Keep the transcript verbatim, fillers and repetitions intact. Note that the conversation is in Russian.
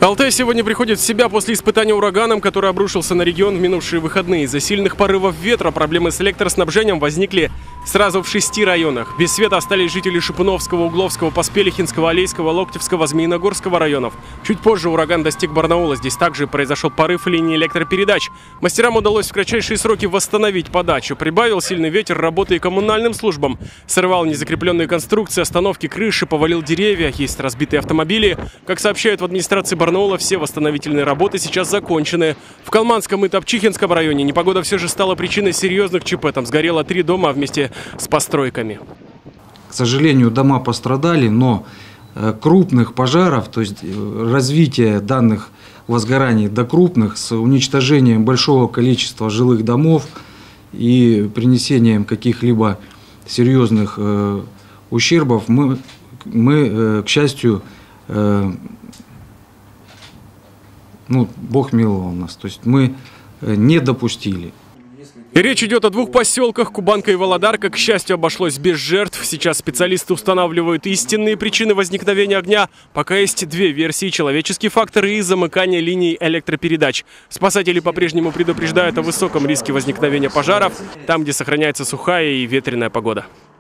Алтай сегодня приходит в себя после испытания ураганом, который обрушился на регион в минувшие выходные. Из-за сильных порывов ветра проблемы с электроснабжением возникли сразу в шести районах. Без света остались жители Шипуновского, Угловского, Поспелихинского, Алейского, Локтевского, Змеиногорского районов. Чуть позже ураган достиг Барнаула. Здесь также произошел порыв линии электропередач. Мастерам удалось в кратчайшие сроки восстановить подачу. Прибавил сильный ветер работы и коммунальным службам. Сорвал незакрепленные конструкции, остановки, крыши, повалил деревья. Есть разбитые автомобили. Как сообщают в администрации Барнаула, все восстановительные работы сейчас закончены. В Калманском и Топчихинском районе непогода все же стала причиной серьезных ЧП. Там сгорело три дома вместе с постройками. К сожалению, дома пострадали, но крупных пожаров, то есть развитие данных возгораний до крупных с уничтожением большого количества жилых домов и принесением каких-либо серьезных ущербов мы, мы к счастью, ну, Бог миловал нас, то есть мы не допустили. И речь идет о двух поселках, Кубанка и Володарка. К счастью, обошлось без жертв. Сейчас специалисты устанавливают истинные причины возникновения огня. Пока есть две версии: человеческий фактор и замыкание линий электропередач. Спасатели по-прежнему предупреждают о высоком риске возникновения пожаров там, где сохраняется сухая и ветреная погода.